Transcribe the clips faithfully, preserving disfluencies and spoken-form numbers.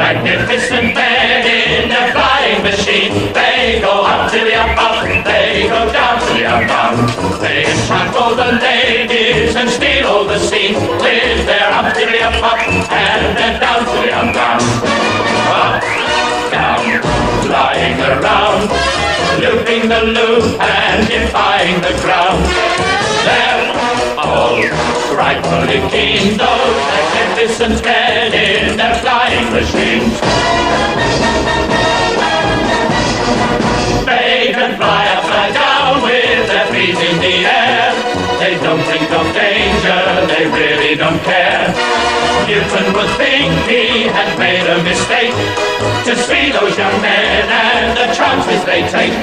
magnificent men in their flying machines. They go up to the up, up, they go down to the up, down. They enchant all the ladies and steal all the scene with their up to the up, up, and then down to the up, down. Up, down, flying around, looping the loop and defying the ground. They're all frightfully keen, those magnificent men in their flying machines. They can fly upside down with their feet in the air. They don't think of danger, they really don't care. Newton would think he had made a mistake to see those young men and the chances they take.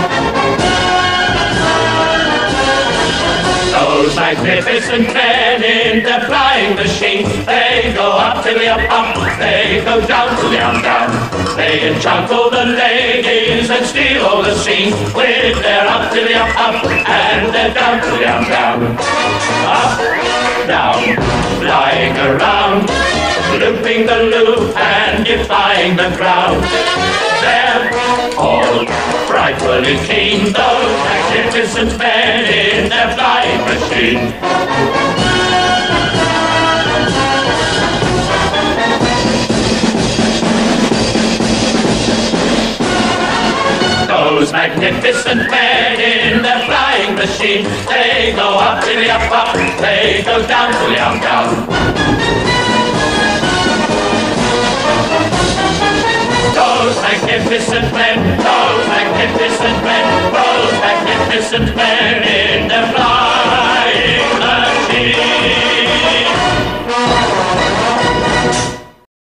Those magnificent men in their flying machines, they go up to the up, up, they go down to the up, down. They enchant all the ladies and steal all the scene with their up to the up, up, and their down to the up, down. Up, down, flying around, looping the loop and defying the crowd. They're all frightfully keen, those magnificent men in their flying machine. Those magnificent men in their flying machine, they go up to the up, up, they go down to the up, down. Those magnificent men, those magnificent men, those magnificent men in their flying